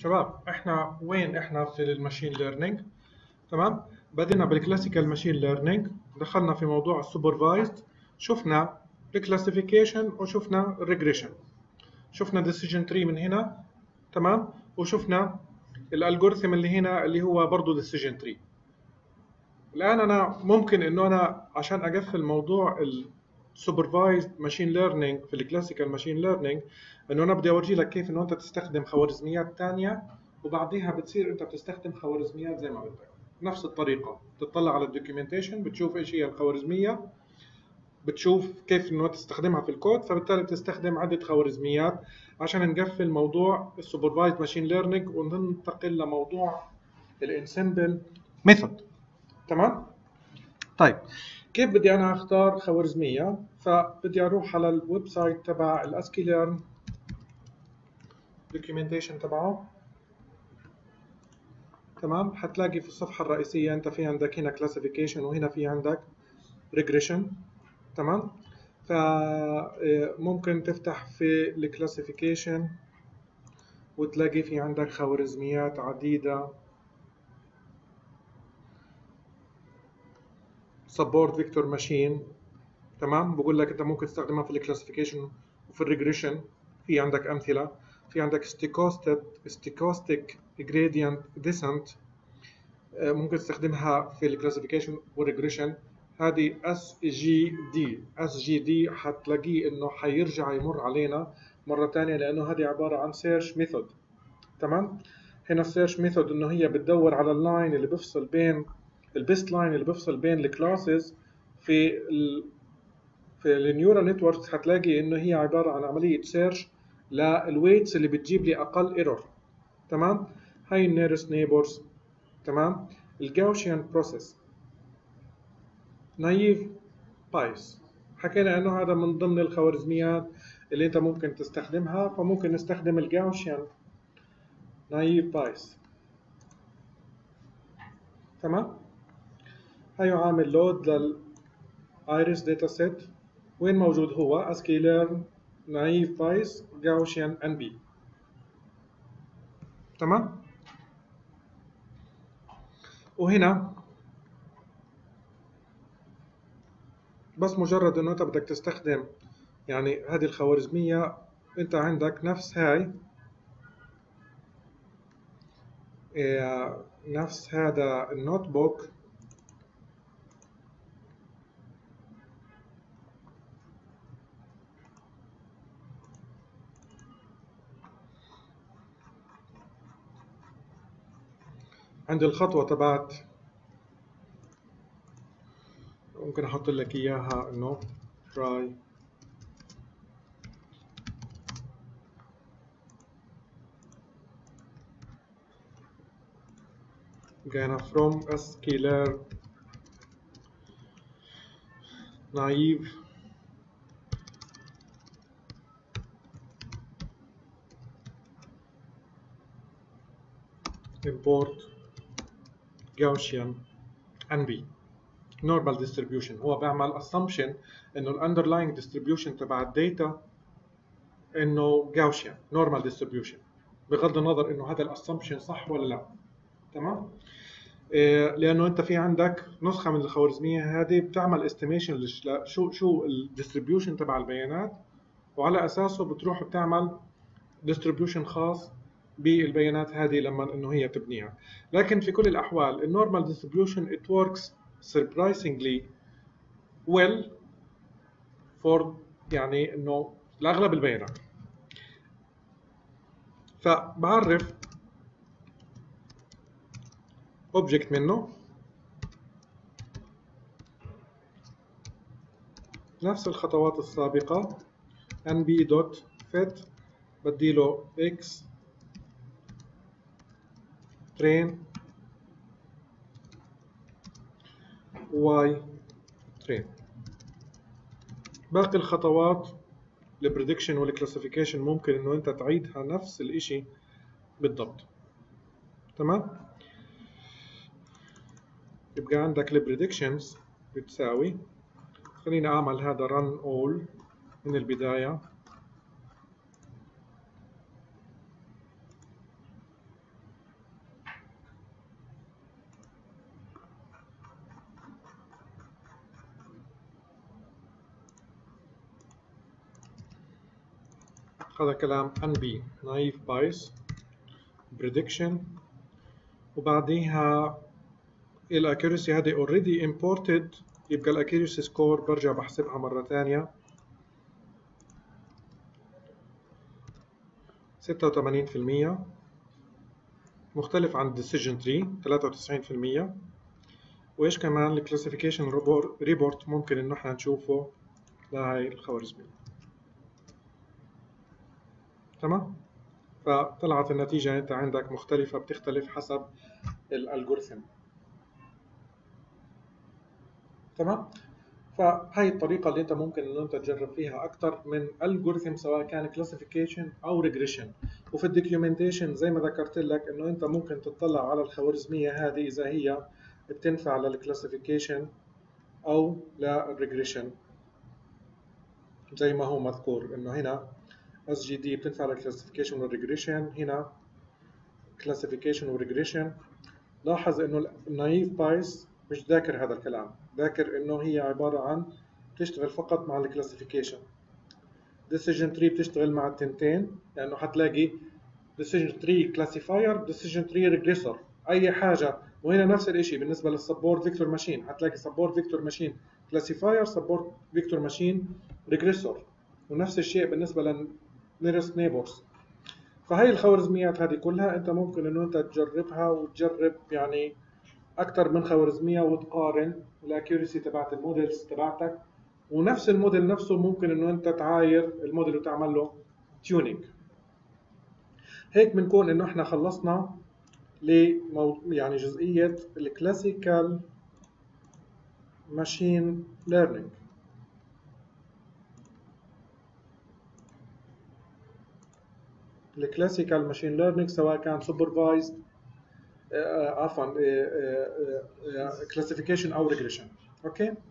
شباب احنا وين احنا في الماشين ليرنينج؟ تمام. بدينا بالكلاسيكال ماشين ليرنينج، دخلنا في موضوع السوبرفايزد، شفنا الكلاسيفيكيشن وشفنا الريجريشن، شفنا ديسيجن تري من هنا، تمام، وشفنا الالجوريثم اللي هنا اللي هو برضه ديسيجن تري. الان انا ممكن انه انا عشان اقفل موضوع السوبرفايزد ماشين ليرنينج في الكلاسيكال ماشين ليرنينج، انه انا بدي اورجي لك كيف انه انت تستخدم خوارزميات ثانيه، وبعديها بتصير انت بتستخدم خوارزميات زي ما بدك نفس الطريقه. بتطلع على الدوكيومنتيشن، بتشوف ايش هي الخوارزميه، بتشوف كيف انه تستخدمها في الكود، فبالتالي بتستخدم عده خوارزميات عشان نقفل موضوع السوبرفايزد ماشين ليرنينج وننتقل لموضوع الانسمبل ميثود. تمام. طيب كيف بدي انا اختار خوارزميه؟ فبدي اروح على الويب سايت تبع الاسكي ليرن، دوكيومنتيشن تبعه. تمام. حتلاقي في الصفحه الرئيسيه انت في عندك هنا كلاسيفيكيشن وهنا في عندك ريجريشن. تمام. فممكن تفتح في الكلاسيفيكيشن وتلاقي في عندك خوارزميات عديده، سبورت فيكتور ماشين. تمام. بقول لك انت ممكن تستخدمها في الكلاسيفيكيشن وفي الريجريشن. في عندك امثله، في عندك stochastic gradient descent، ممكن تستخدمها في الكلاسيفيكيشن والريجريشن. هذه اس جي دي حتلاقيه انه حيرجع يمر علينا مره ثانيه، لانه هذه عباره عن سيرش ميثود. تمام. هنا السيرش ميثود انه هي بتدور على اللاين اللي بيفصل بين البيست لاين اللي بيفصل بين الكلاسز في النيورال نتوركس. هتلاقي انه هي عباره عن عمليه سيرش للويتس اللي بتجيب لي اقل ايرور. تمام. هاي النيرست نيبرز. تمام. الجاوسيان بروسيس، نايف بايس، حكينا انه هذا من ضمن الخوارزميات اللي انت ممكن تستخدمها، فممكن نستخدم الجاوسيان نايف بايس. تمام. هاي عامل لود للايريس داتا سيت. وين موجود هو؟ اسكي ليرن نايف بايس جاوسيان ان بي. تمام. وهنا بس مجرد انه انت بدك تستخدم يعني هذه الخوارزمية، انت عندك نفس هاي نفس هذا النوت بوك، عند الخطوة تبعت ممكن احط لك اياها انه try جانا from scalar naive import Gaussian NB normal distribution. هو بيعمل assumption انه ال underlying distribution تبع الداتا انه Gaussian normal distribution، بغض النظر انه هذا الاسامبشن صح ولا لا. تمام. لانه انت في عندك نسخه من الخوارزميه هذه بتعمل استيميشن شو الديستريبيوشن تبع البيانات، وعلى اساسه بتروح بتعمل ديستريبيوشن خاص بالبيانات هذه لما انه هي تبنيها. لكن في كل الاحوال النورمال ديستريبيوشن it works surprisingly well for يعني انه لاغلب البيانات. فبعرف اوبجكت منه نفس الخطوات السابقة، nb.fit بديله x train y train. باقي الخطوات البريدكشن والكلاسيفيكيشن ممكن انه انت تعيدها نفس الاشي بالضبط. تمام. يبقى عندك البريدكشنز بتساوي، خليني اعمل هذا run all من البداية. هذا كلام NB naive bias prediction. وبعديها الاكيورسي هذه اوريدي imported، يبقى الاكيورسي سكور برجع بحسبها مرة ثانية 86%، مختلف عن decision tree 93%. وايش كمان الكلاسيفيكيشن ريبورت ممكن انه احنا نشوفه لهي الخوارزمية. تمام، فطلعت النتيجة انت عندك مختلفة، بتختلف حسب الالجوريثم. تمام، فهي الطريقة اللي انت ممكن ان انت تجرب فيها اكثر من الجوريثم، سواء كان كلاسيفيكيشن او ريجريشن. وفي الدوكيومنتيشن زي ما ذكرت لك انه انت ممكن تطلع على الخوارزمية هذه اذا هي بتنفع للكلاسيفيكيشن او للريجريشن، زي ما هو مذكور انه هنا SGD بتنفع للكلاسيفيكيشن والريجريشن، هنا كلاسيفيكيشن وريجريشن. لاحظ انه النايف بايس مش ذاكر هذا الكلام، ذاكر انه هي عبارة عن بتشتغل فقط مع الكلاسيفيكيشن. decision tree بتشتغل مع التنتين، لانه حتلاقي decision tree classifier decision tree regressor اي حاجة. وهنا نفس الاشي بالنسبة للسبورت فيكتور ماشين، حتلاقي سبورت فيكتور ماشين classifier سبورت فيكتور ماشين regressor، ونفس الشيء بالنسبة لل nearest neighbors. فهي الخوارزميات هذه كلها انت ممكن انه انت تجربها وتجرب يعني اكثر من خوارزميه وتقارن الاكيورسي تبعت المودلز تبعتك، ونفس الموديل نفسه ممكن انه انت تعاير الموديل وتعمل له تيونينج. هيك بنكون انه احنا خلصنا يعني جزئيه الكلاسيكال ماشين ليرنينج. الكلاسيكال ماشين ليرنينج سواء كان سوبرفايزد عفوا كلاسيفيكيشن او ريجريشن. اوكي.